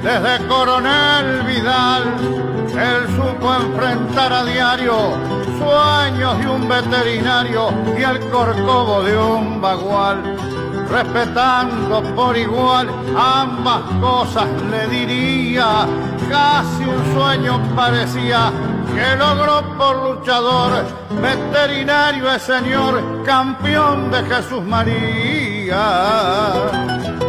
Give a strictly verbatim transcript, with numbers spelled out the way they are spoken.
Desde Coronel Vidal, él supo enfrentar a diario sueños de un veterinario y el corcovo de un bagual. Respetando por igual ambas cosas le diría, casi un sueño parecía que logró por luchador, veterinario es señor, campeón de Jesús María.